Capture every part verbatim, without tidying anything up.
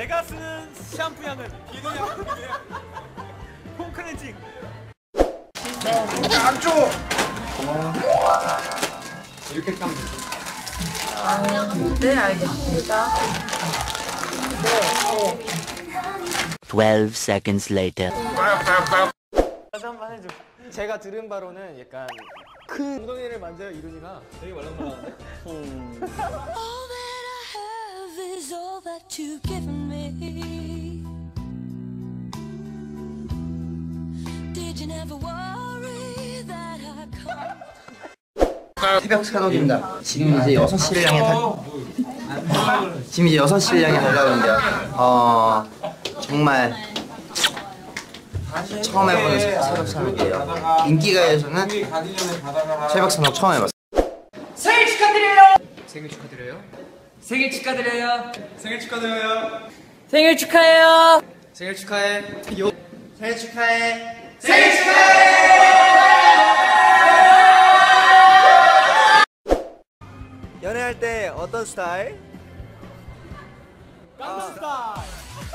내가 쓰는 샴푸 향은 비누 향. 홈클렌징. 안 줘. 이렇게 까면 되지. 아, 네, 알겠습니다. 네, 네. twelve seconds later. 다시 한번 해줘. 제가 들은 바로는 약간 큰 엉덩이를 만져야 이룬이가 되게 말랑말랑한데? 음. All that I have is all that you've given me. Did you never worry that I come? 새벽 산옥입니다. 지금 이제 여섯 시를 향해 달... 지금 이제 여섯 시를 향해 달려가는데요. 어... 정말 처음 해보는 새벽 산옥이에요. 인기가에서는 새벽 산옥 처음 해봤어요. 생일 축하드려요! 생일 축하드려요? 생일 축하드려요! 생일 축하드려요! 생일 축하해요! 생일 축하해! 요. 생일 축하해! 생일 축하해! 연애할 때 어떤 스타일? 강남 스타일!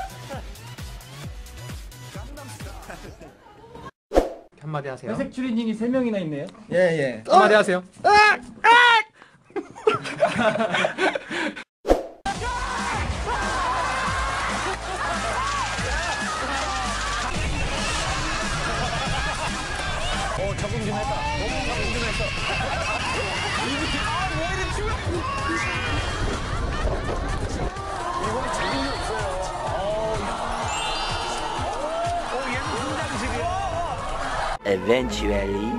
한마디 하세요. 회색 추리닝이 세 명이나 있네요. 예, 예. 한마디 어? 하세요. 아! 아! 어, 적응 좀 했다. 너무 적응 좀 했어. 아, 왜 이리 추워? 이번에 적응이 없어요. 어, 얘는 분장식이야. Eventually.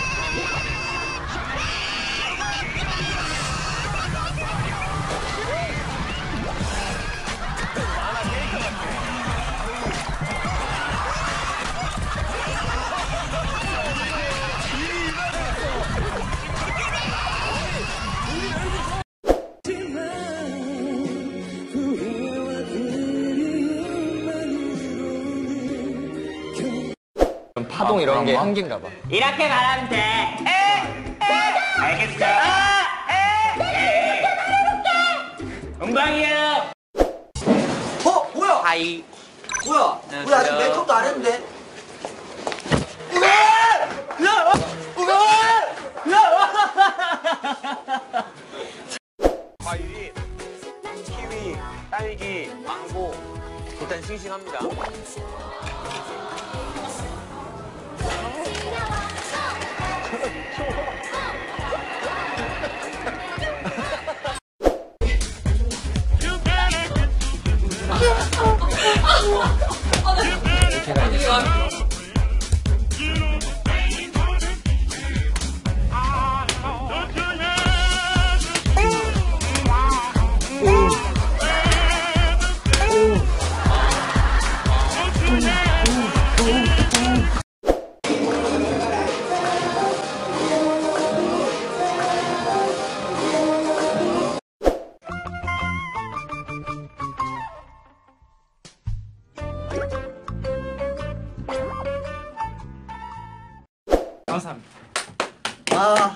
파동 이런 게 한계인가 봐. 이렇게 말하면 돼. 에, 에, 알겠어. 아, 에, 에. 엉방이에요. 어? 뭐야? 하이. 뭐야? 우리 아직 메이크업도 안 했는데. 과일이 키위, 딸기, 망고 일단 싱싱합니다. 감사합니다. 아,